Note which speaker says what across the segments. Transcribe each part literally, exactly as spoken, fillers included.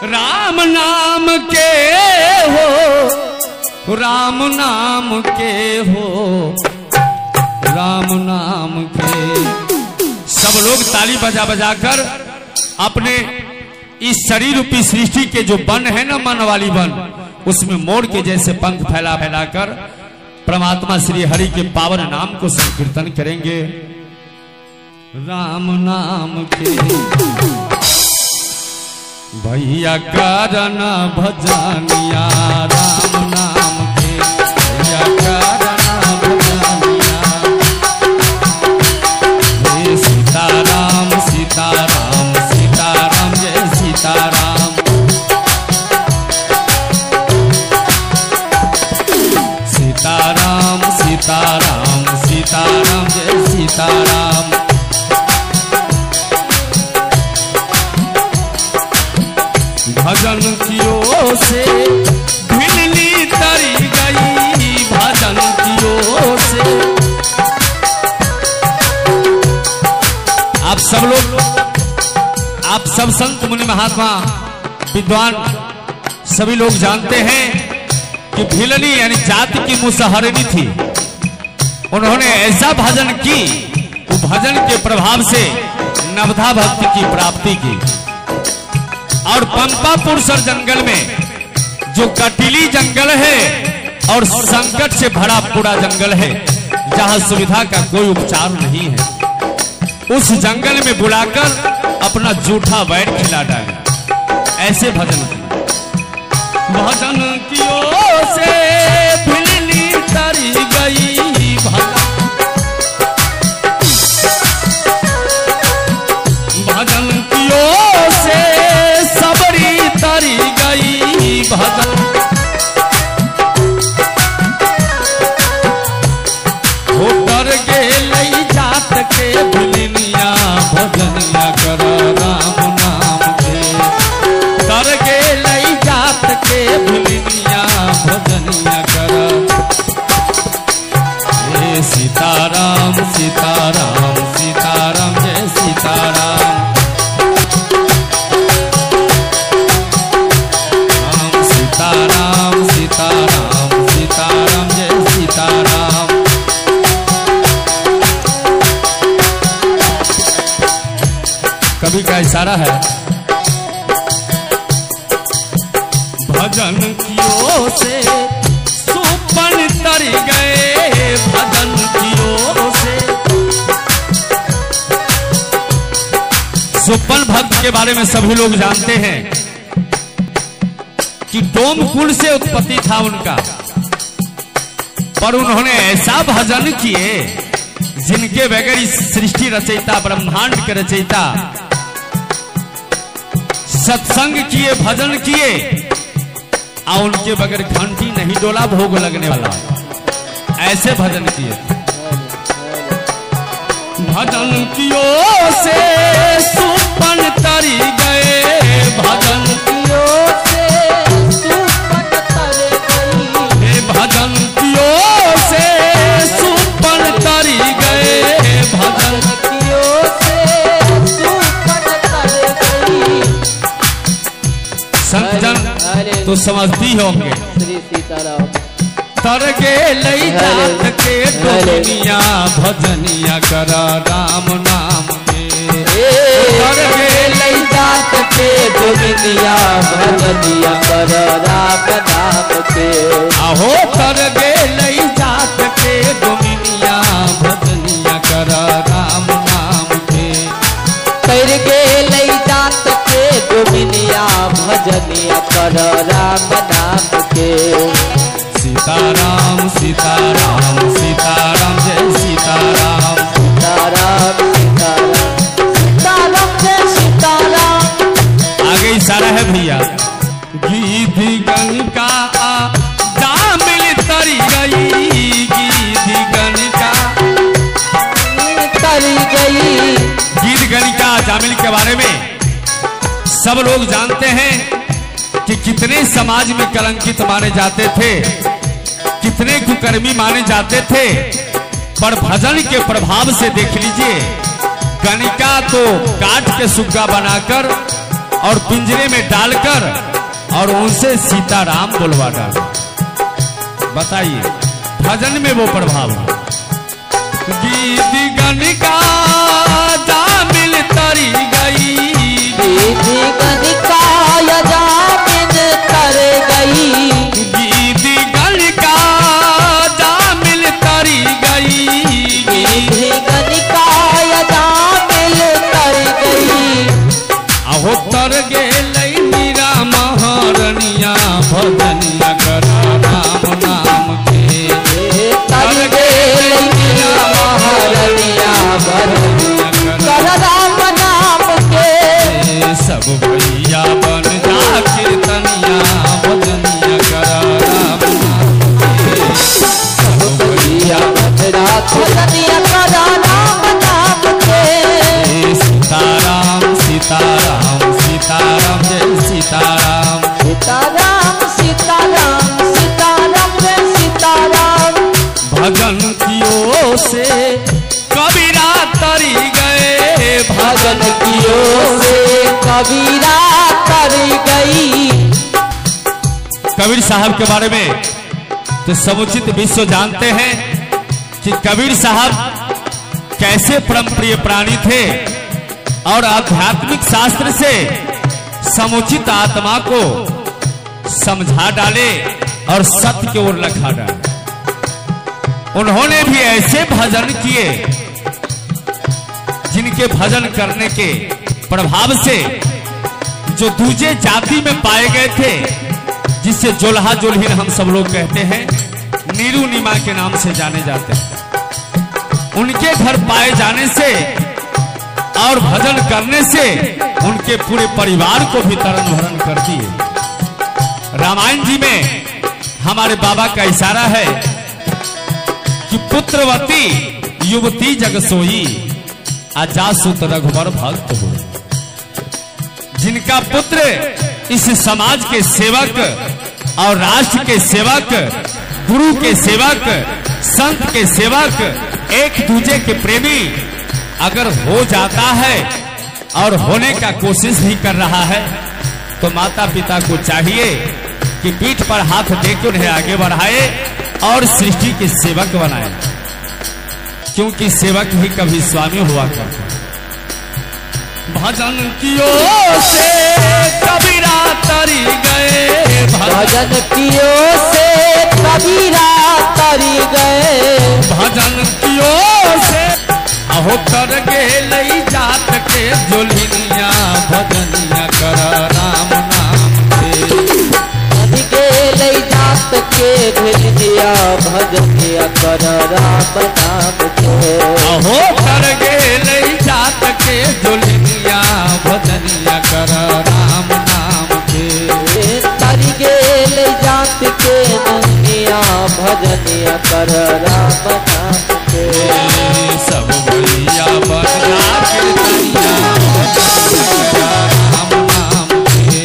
Speaker 1: राम नाम के हो, राम नाम के हो, राम नाम के। सब लोग ताली बजा बजा कर अपने इस शरीर रूपी सृष्टि के जो वन है ना, मन वाली वन, उसमें मोर के जैसे पंख फैला फैला कर परमात्मा श्री हरि के पावन नाम को संकीर्तन करेंगे। राम नाम के भैया कारण भजनिया, राम नाम के भैया कारण भजनिया। हे सीताराम सीताराम सीताराम जय सीताराम। सीताराम सीताराम सीताराम जय सीताराम। भजन कियो से भिलनी तरी गई, भजन कियो से। आप सब लोग, आप सब संत मुनि महात्मा विद्वान सभी लोग जानते हैं कि भिलनी यानी जाति की मुसहरनी थी। उन्होंने ऐसा भजन की, वो भजन के प्रभाव से नवधा भक्ति की प्राप्ति की। और पंपापुर जंगल में जो कटीली जंगल है और संकट से भरा पूरा जंगल है, जहां सुविधा का कोई उपचार नहीं है, उस जंगल में बुलाकर अपना जूठा बैठ खिला डाले। ऐसे भजन किया। भजन कियो से भिलनी तरी गई, भजन कियो से सबरी तरी गई, भजन होटर के लई जात के भिलनिया, भजनिया कर राम नाम के। तर के लई जात के भिलनिया, भजनिया कर। हे सीताराम सीताराम सीताराम जय सीताराम। राम सीताराम सीताराम सीताराम जय सीताराम। कवि का इशारा है। भजन कियो से सुपन तरी गए, भजन कियो से। सुपन भक्त के बारे में सभी लोग जानते हैं कि डोम कुल से उत्पत्ति था उनका, पर उन्होंने ऐसा भजन किए जिनके बगैर इस सृष्टि रचयिता, ब्रह्मांड के रचयिता सत्संग किए, भजन किए, और उनके बगैर घंटी नहीं डोला भोग लगने वाला। ऐसे भजन किए। भजन कियो से सुपन तरी गए, भजन कियो से सुपन तरी गई। हे भजन कियो से सुपन तरी गए, भजन कियो से सुपन तरी गई। संतजन तो समझती होंगे।
Speaker 2: श्री सीताराम।
Speaker 1: तर के लई जात के डोमिनिया, भजनिया कर राम नाम के।
Speaker 2: तर के लई जात के डोमिनिया, भजनिया कर राम नाम के।
Speaker 1: आहो तर के लई जात के डोमिनिया, भजनिया कर राम नाम के।
Speaker 2: तर के लई जात के डोमिनिया, भजनिया कर राम नाम के।
Speaker 1: सीताराम सीताराम सीताराम जय सीताराम।
Speaker 2: सीताराम सीताराम सीताराम जय सीताराम।
Speaker 1: आगे इशारा है भैया। गीधी गंगा जामिल तरी गई, गीधी गंगा
Speaker 2: तरी गई।
Speaker 1: गीत गणिका जामिल के बारे में सब लोग जानते हैं कि कितने समाज में कलंकित माने जाते थे, कितने कुकर्मी माने जाते थे, पर भजन के प्रभाव से देख लीजिए, गणिका तो काट के सुग्गा बनाकर और पिंजरे में डालकर और उनसे सीताराम बुलवा डाला। बताइए भजन में वो प्रभाव है। गीत गणिका जामिल तरी गई,
Speaker 2: गीत गणिका जामिल तर गई,
Speaker 1: गीत गणिका जामिल तरी गई,
Speaker 2: गीत गणिका जामिल तर गई।
Speaker 1: अहो तर गेलै मीरा महारनिया भजनिया करा राम नाम के,
Speaker 2: तर गेलै मीरा महारनिया भजनिया करा राम नाम के।
Speaker 1: सब भैया बन जा कीर्तनिया भजनिया करा राम नाम के,
Speaker 2: सब भैया बन जा भजनिया करा राम नाम के।
Speaker 1: सीताराम सीताराम सीताराम जय सीताराम,
Speaker 2: सीताराम सीताराम सीताराम जय सीताराम।
Speaker 1: भजन कियो से कबीरा तरी गए,
Speaker 2: भजन कियो से कबीरा तर गई।
Speaker 1: कबीर साहब के बारे में तो समुचित विश्व जानते हैं कि कबीर साहब कैसे परम प्रिय प्राणी थे और आध्यात्मिक शास्त्र से समुचित आत्मा को समझा डाले और सत्य की ओर लखा डाले। उन्होंने भी ऐसे भजन किए जिनके भजन करने के प्रभाव से जो दूसरे जाति में पाए गए थे, जिससे जोल्हा जोल्हीन हम सब लोग कहते हैं, नीरू नीमा के नाम से जाने जाते हैं, उनके घर पाए जाने से और भजन करने से उनके पूरे परिवार को भी तरण भरण कर दिए। रामायण जी में हमारे बाबा का इशारा है कि पुत्रवती युवती जग सोई, अजासुत रघुबर भक्त हो। जिनका पुत्र इस समाज के सेवक और राष्ट्र के सेवक, गुरु के सेवक, संत के सेवक, एक दूसरे के प्रेमी अगर हो जाता है और होने का कोशिश भी कर रहा है, तो माता पिता को चाहिए कि पीठ पर हाथ देकर उन्हें आगे बढ़ाए और सृष्टि के सेवक बनाए, क्योंकि सेवक ही कभी स्वामी हुआ करते। भजन कियो से कबीरा तरी गए,
Speaker 2: भजन कियो से कबीरा तर गए।
Speaker 1: भजन कियो से अहो तर गेलै जात के जोलिनिया भजनिया कर राम नाम के,
Speaker 2: तर गेलै जात के भेलिया भजनिया कर राम नाम के।
Speaker 1: अहो तर गेलै जात के जोलिनिया भजनिया कर राम नाम के,
Speaker 2: तर गेलै जात के ननिया भजनिया कर राम नाम के।
Speaker 1: सब भैया बन जा कीर्तनिया भजनिया कर राम नाम के,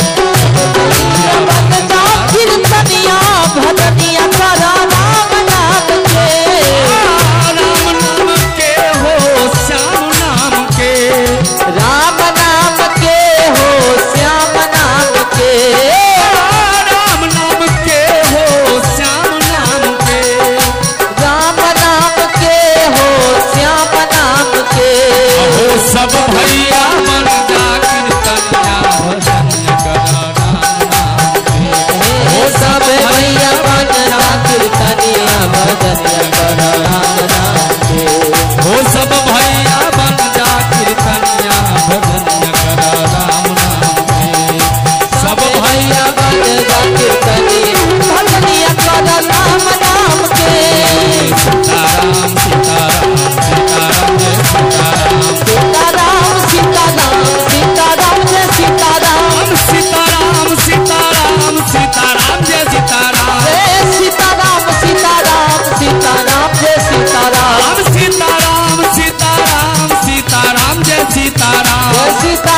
Speaker 2: बन जा कीर्तनिया भजनिया कर राम नाम के।
Speaker 1: राम नाम के हो श्याम नाम के,
Speaker 2: राम नाम के हो श्याम नाम के।
Speaker 1: राम नाम के हो श्याम नाम के,
Speaker 2: राम नाम के हो श्याम नाम के।
Speaker 1: अहो सब भैया मन जा कीर्तनिया भजनिया कर राम नाम के,
Speaker 2: हे सब भैया बन जा कीर्तनिया भजनिया कर राम नाम के।
Speaker 1: हो सब भैया बन जा कीर्तनिया भजनिया कर राम नाम के, सब भैया
Speaker 2: भैया बन जा कीर्तनिया भजनिया कर राम नाम के।
Speaker 1: सीताराम सीताराम सीताराम जय सीताराम,
Speaker 2: सीताराम सीताराम सीताराम जय सीताराम।
Speaker 1: सीताराम सीताराम सीताराम जय सीताराम,
Speaker 2: जय सीताराम सीताराम सीताराम जय सीताराम।
Speaker 1: सीताराम सीताराम सीताराम जय सीताराम,
Speaker 2: जय सीता